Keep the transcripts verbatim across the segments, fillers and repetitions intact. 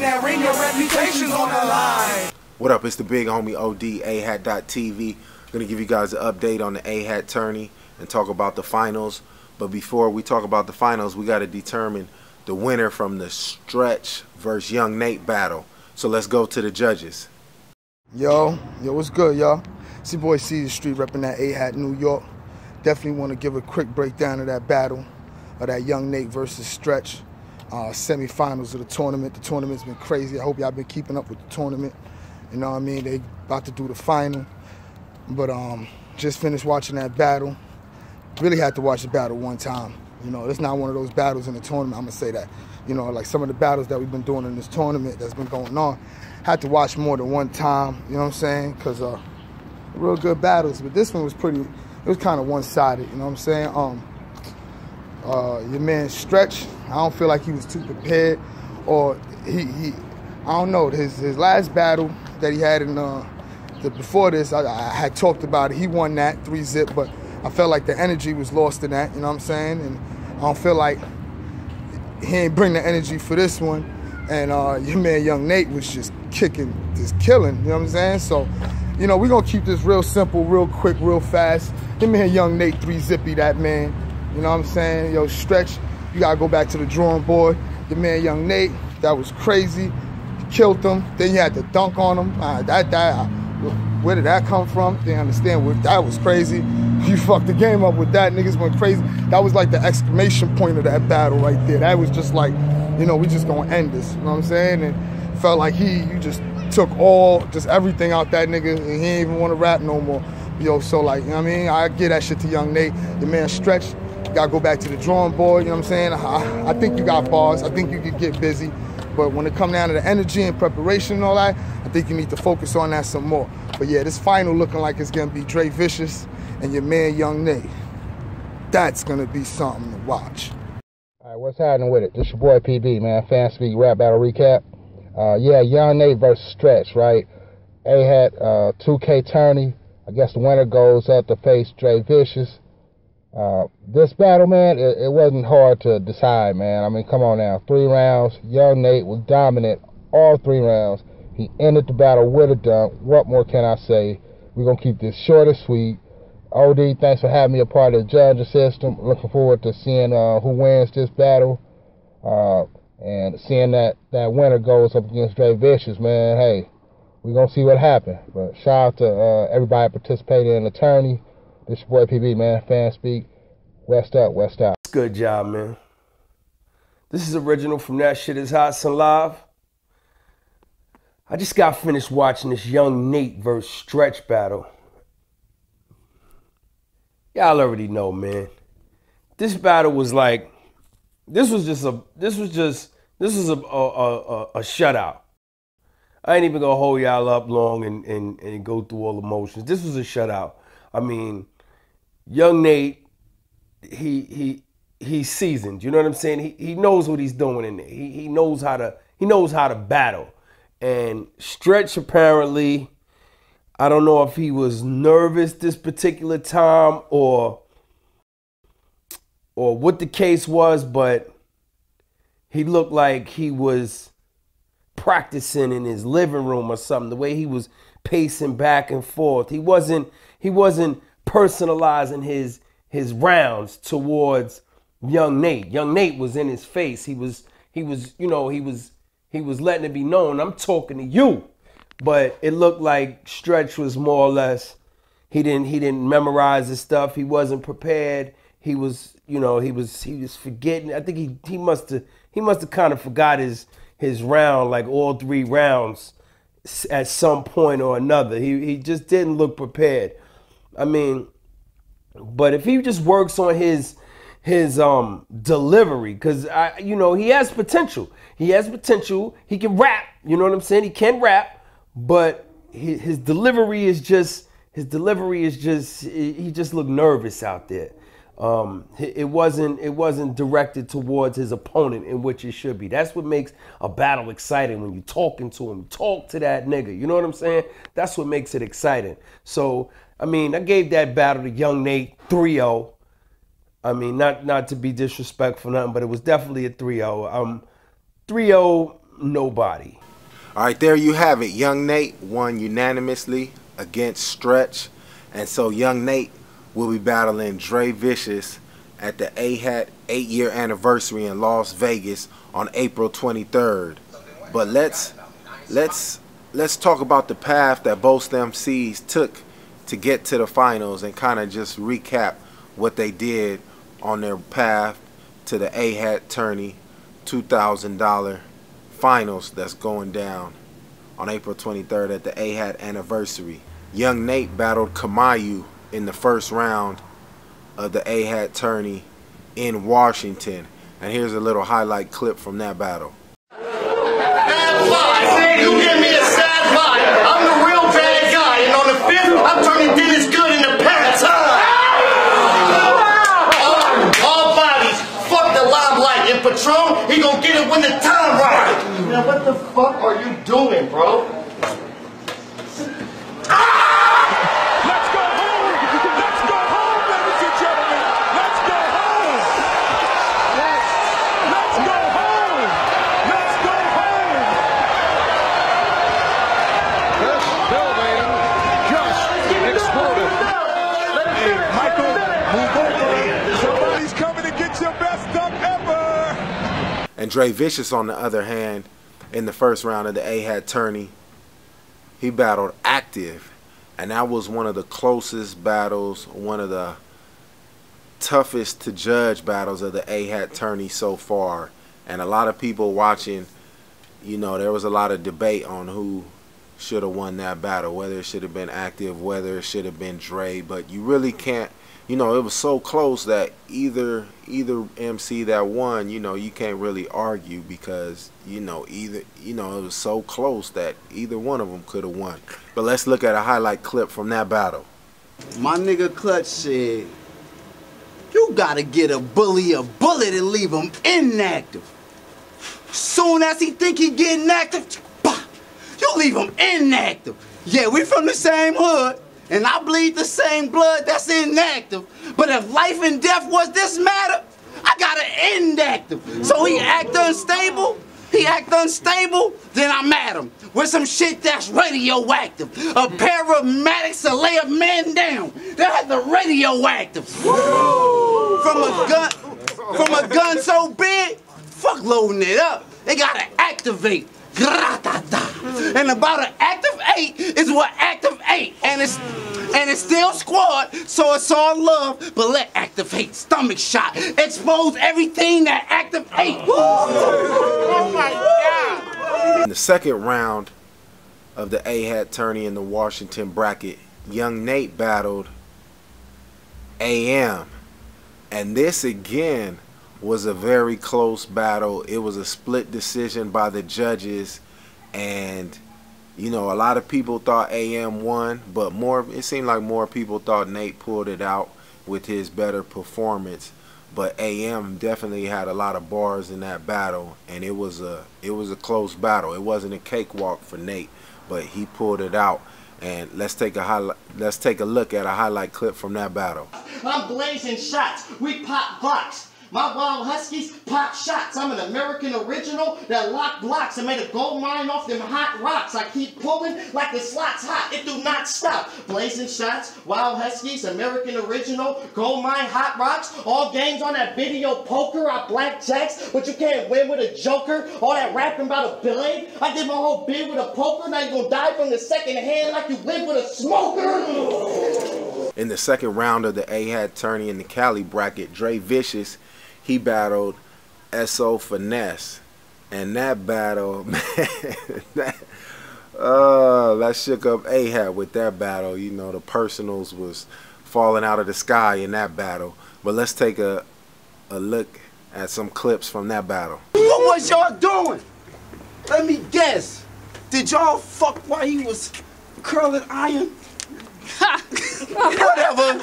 that ring, your reputation's on the line. What up, it's the big homie O D, A hat dot T V. I'm going to give you guys an update on the A hat tourney and talk about the finals. But before we talk about the finals, we got to determine the winner from the Stretch versus Young Nate battle. So let's go to the judges. Yo, yo, what's good, y'all? It's your boy C the Street repping that A hat New York. Definitely want to give a quick breakdown of that battle, of that Young Nate versus Stretch. Uh, semifinals of the tournament. The tournament's been crazy. I hope y'all been keeping up with the tournament. You know what I mean? They about to do the final. But um, just finished watching that battle. Really had to watch the battle one time. You know, it's not one of those battles in the tournament, I'm going to say that. You know, like some of the battles that we've been doing in this tournament that's been going on, had to watch more than one time, you know what I'm saying? Because uh, real good battles. But this one was pretty, it was kind of one-sided, you know what I'm saying? Um, uh, your man Stretch, I don't feel like he was too prepared. Or he, he I don't know, his, his last battle that he had in, uh, the, before this, I, I had talked about it. He won that, three zip, but I felt like the energy was lost in that, you know what I'm saying? And I don't feel like he ain't bring the energy for this one. And uh, your man Young Nate was just kicking, just killing, you know what I'm saying? So, you know, we're going to keep this real simple, real quick, real fast. Your man Young Nate, three zippy that man, you know what I'm saying? Yo, Stretch, you got to go back to the drawing board. Your man Young Nate, that was crazy. Killed him. Then you had to dunk on him. Uh, that, that, uh, where did that come from? They understand what that was crazy. You fucked the game up with that. Niggas went crazy. That was like the exclamation point of that battle right there. That was just like, you know, we just gonna end this. You know what I'm saying? And felt like he, you just took all, just everything out that nigga, and he ain't even want to rap no more. Yo, so like, you know what I mean? I give that shit to Young Nate. Your man Stretch, you gotta go back to the drawing board. You know what I'm saying? I, I think you got bars. I think you could get busy. But when it comes down to the energy and preparation and all that, I think you need to focus on that some more. But yeah, this final looking like it's gonna be Dre Vicious and your man Young Nate. That's gonna be something to watch. All right, what's happening with it? This your boy P B, man. Fan Speak Rap Battle Recap. Uh, yeah, Young Nate versus Stretch, right? A hat, uh, two K tourney. I guess the winner goes up to face Dre Vicious. Uh, this battle, man, it, it wasn't hard to decide, man. I mean, come on now. Three rounds. Young Nate was dominant all three rounds. He ended the battle with a dunk. What more can I say? We're going to keep this short and sweet. O D, thanks for having me a part of the judging system. Looking forward to seeing uh, who wins this battle. Uh, and seeing that that winner goes up against Dre Vicious, man. Hey, we're going to see what happens. But shout out to uh, everybody participating in the tourney. This your boy P B, man. Fan Speak. West up, West out. Good job, man. This is original from That Shit Is Hot Son Live. I just got finished watching this Young Nate versus Stretch battle. Y'all already know, man. This battle was like, this was just a, this was just, this was a, a, a, a shutout. I ain't even gonna hold y'all up long and, and, and go through all the motions. This was a shutout. I mean, Young Nate, he he he's seasoned. You know what I'm saying? He he knows what he's doing in there. He he knows how to he knows how to battle. And Stretch apparently, I don't know if he was nervous this particular time or or what the case was, but he looked like he was practicing in his living room or something. The way he was pacing back and forth. He wasn't he wasn't personalizing his his rounds towards Young Nate. Young Nate was in his face. He was he was, you know, he was he was letting it be known, I'm talking to you. But it looked like Stretch was more or less, he didn't he didn't memorize his stuff. He wasn't prepared. He was, you know, he was he was forgetting. I think he he must have he must have kind of forgot his his round, like all three rounds at some point or another. He he just didn't look prepared. I mean, but if he just works on his his um delivery, because I you know he has potential. He has potential. He can rap. You know what I'm saying? He can rap, but his, his delivery is just his delivery is just he just looked nervous out there. Um, it wasn't it wasn't directed towards his opponent, in which it should be. That's what makes a battle exciting, when you're talking to him. Talk to that nigga. You know what I'm saying? That's what makes it exciting. So, I mean, I gave that battle to Young Nate three oh. I mean, not not to be disrespectful, nothing, but it was definitely a three oh. Um, three oh, nobody. All right, there you have it. Young Nate won unanimously against Stretch. And so Young Nate will be battling Dre Vicious at the A H A T eight-year anniversary in Las Vegas on April twenty-third. But let's let's let's talk about the path that both M Cs took to get to the finals and kind of just recap what they did on their path to the A H A T Tourney two thousand dollar finals that's going down on April twenty-third at the A H A T anniversary. Young Nate battled Kamayu in the first round of the A H A T Tourney in Washington. And here's a little highlight clip from that battle. Bad vibe. You give me a sad vibe. I'm the real bad guy. And on the fifth, I'm turning Dennis Good into Paratime. All, all bodies. Fuck the limelight. And Patron, he gonna get it when the time right. Now what the fuck are you doing, bro? And Dre Vicious, on the other hand, in the first round of the A H A T Tourney, he battled Active. And that was one of the closest battles, one of the toughest to judge battles of the A H A T Tourney so far. And a lot of people watching, you know, there was a lot of debate on who should have won that battle, whether it should have been Active, whether it should have been Dre. But you really can't, you know, it was so close that either either M C that won, you know, you can't really argue because, you know, either, you know, it was so close that either one of them could have won. But let's look at a highlight clip from that battle. My nigga Clutch said, you gotta get a bully a bullet and leave him inactive. Soon as he think he getting active, bah, you leave him inactive. Yeah, we from the same hood. And I bleed the same blood that's inactive. But if life and death was this matter, I got an inactive. So he act unstable, he act unstable, then I'm at him with some shit that's radioactive. A paramedics to lay a man down. That's the radioactive. Woo! From a gun, from a gun so big, fuck loading it up. They gotta activate. And about an active eight is what active eight, and it's and it's still squad, so it's all love. But let activate stomach shot expose everything that active eight. Oh my God! In the second round of the A H A T Tourney in the Washington bracket, Young Nate battled A M, and this again was a very close battle. It was a split decision by the judges, and you know, a lot of people thought A M won, but more it seemed like more people thought Nate pulled it out with his better performance. But A M definitely had a lot of bars in that battle, and it was a it was a close battle. It wasn't a cakewalk for Nate, but he pulled it out. And let's take a highlight. Let's take a look at a highlight clip from that battle. I'm blazing shots. We pop blocks. My Wild Huskies pop shots. I'm an American original that lock blocks and made a gold mine off them hot rocks. I keep pulling like the slot's hot. It do not stop. Blazing shots, Wild Huskies, American original, gold mine, hot rocks. All games on that video poker. I blackjacks, but you can't win with a joker. All that rapping about a billion. I did my whole bid with a poker. Now you gonna die from the second hand like you live with a smoker. In the second round of the A H A T Tourney in the Cali bracket, Dre Vicious, he battled S O Finesse, and that battle, man, that, uh, that shook up A H A T with that battle. You know, the personals was falling out of the sky in that battle. But let's take a a look at some clips from that battle. What was y'all doing? Let me guess. Did y'all fuck while he was curling iron? Whatever.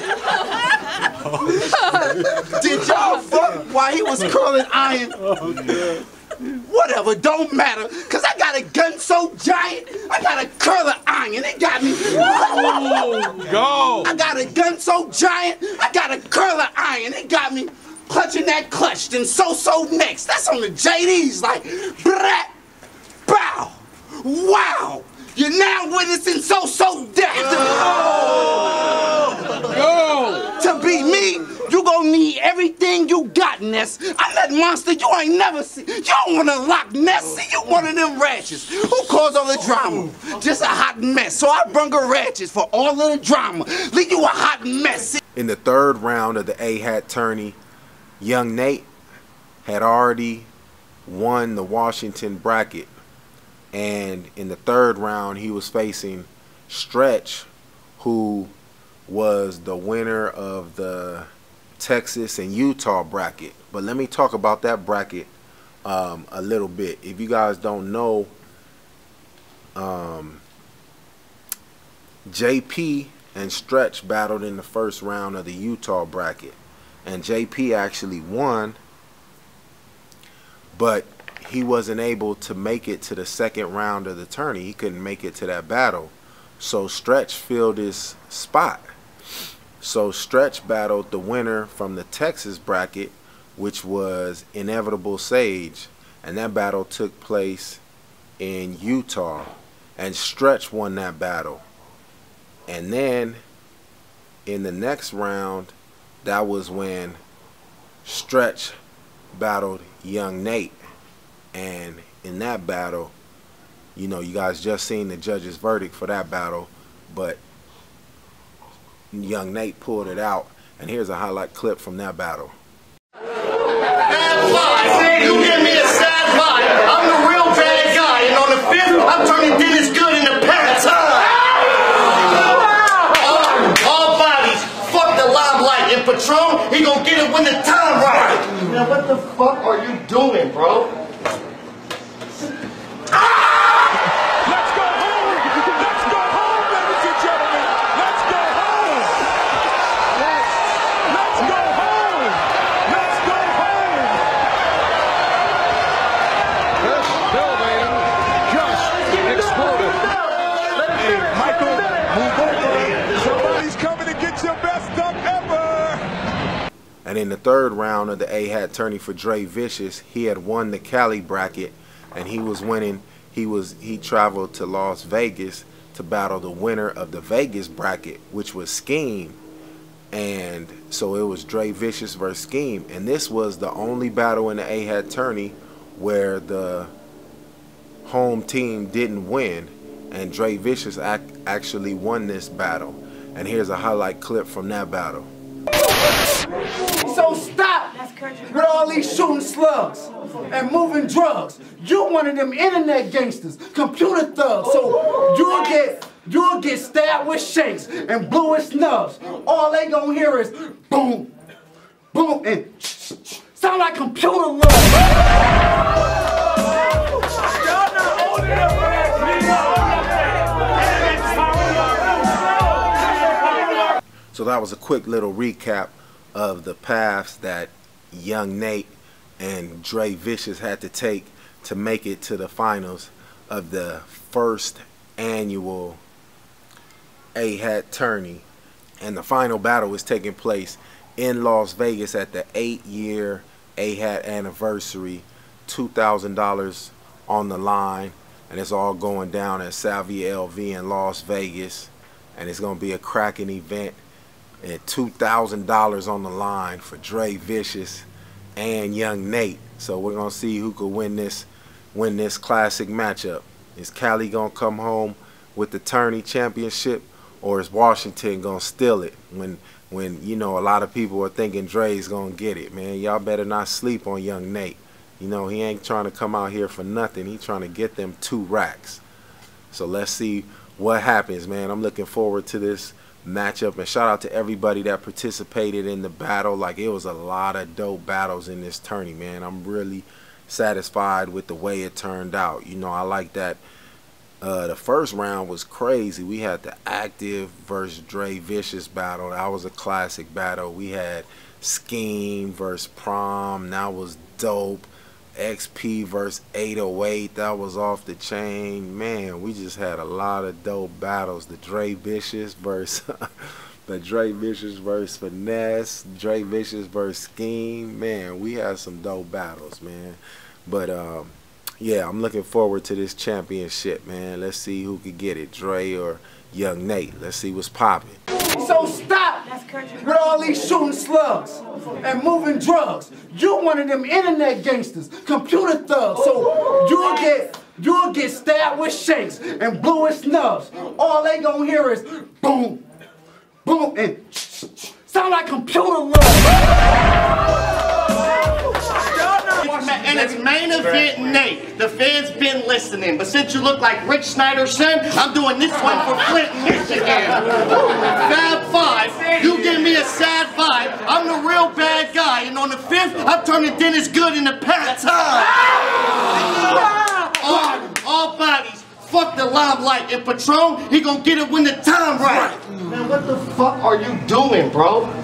Did y'all fuck while he was curling iron? Whatever, don't matter. Cause I got a gun so giant, I got a curler iron. It got me. Go. I got a gun so giant, I got a curler iron. It got me clutching that clutch. Then so so next. That's on the J Ds like brat. Wow! You're now witnessing so-so death. Oh. To beat me, you gonna need everything you got, Ness. I'm that monster you ain't never seen. You don't want to Loch Ness. See, you one of them ratchets. Who caused all the drama? Just a hot mess. So I brung a ratchet for all of the drama. Leave you a hot mess. In the third round of the A-Hat tourney, Young Nate had already won the Washington bracket. And in the third round, he was facing Stretch, who was the winner of the Texas and Utah bracket. But let me talk about that bracket um, a little bit. If you guys don't know, um, J P and Stretch battled in the first round of the Utah bracket. And J P actually won, but he wasn't able to make it to the second round of the tourney. He couldn't make it to that battle. So Stretch filled his spot. So Stretch battled the winner from the Texas bracket, which was Inevitable Sage. And that battle took place in Utah. And Stretch won that battle. And then in the next round, that was when Stretch battled Young Nate. And in that battle, you know, you guys just seen the judge's verdict for that battle, but Young Nate pulled it out. And here's a highlight clip from that battle. Bad lie. You give me a sad lie. I'm the real bad guy, and on the fifth, I'm turning Dennis Good into Pat. All bodies. Fuck the limelight. And Patron, he gonna get it when the time right. Now what the fuck are you doing, bro? And in the third round of the A-Hat tourney for Dre Vicious, he had won the Cali bracket, and he was winning. He was he traveled to Las Vegas to battle the winner of the Vegas bracket, which was Scheme. And so it was Dre Vicious versus Scheme. And this was the only battle in the A-Hat tourney where the home team didn't win, and Dre Vicious ac actually won this battle. And here's a highlight clip from that battle. So stop with all these shooting slugs and moving drugs. You're one of them internet gangsters, computer thugs. So you'll get you'll get stabbed with shakes and blue with snubs. All they gonna hear is boom, boom, and sound like computer love. So that was a quick little recap of the paths that Young Nate and Dre Vicious had to take to make it to the finals of the first annual A-Hat tourney. And the final battle is taking place in Las Vegas at the eight-year A-Hat anniversary. two thousand dollars on the line, and it's all going down at Savvy L V in Las Vegas. And it's going to be a cracking event. And two thousand dollars on the line for Dre Vicious and Young Nate. So we're going to see who could win this win this classic matchup. Is Cali going to come home with the tourney championship, or is Washington going to steal it when, when you know, a lot of people are thinking Dre's going to get it? Man, y'all better not sleep on Young Nate. You know, he ain't trying to come out here for nothing. He's trying to get them two racks. So let's see what happens, man. I'm looking forward to this matchup, and shout out to everybody that participated in the battle. Like, it was a lot of dope battles in this tourney, man. I'm really satisfied with the way it turned out. You know, I like that uh, the first round was crazy. We had the Active versus Dre Vicious battle. That was a classic battle. We had Scheme versus Prom. That was dope. X P versus eight oh eight. That was off the chain. Man, we just had a lot of dope battles. The Dre Vicious versus the Dre Vicious versus Finesse. Dre Vicious versus Scheme. Man, we had some dope battles, man. But um, Yeah, I'm looking forward to this championship, man. Let's see who could get it, Dre or Young Nate. Let's see what's popping. So stop with all these shooting slugs and moving drugs. You one of them internet gangsters, computer thugs. So you'll get you'll get stabbed with shakes and blew with snubs. All they gonna hear is boom, boom, and sound like computer love. And it's main event Nate. The fans been listening, but since you look like Rick Snyder's son, I'm doing this one for Flint, Michigan. Fab Five, you give me a sad vibe. I'm the real bad guy, and on the fifth, I'm turning Dennis Good into Pat Time. all, all bodies, fuck the limelight, and Patron, he gonna get it when the time right. Man, what the fuck are you doing, bro?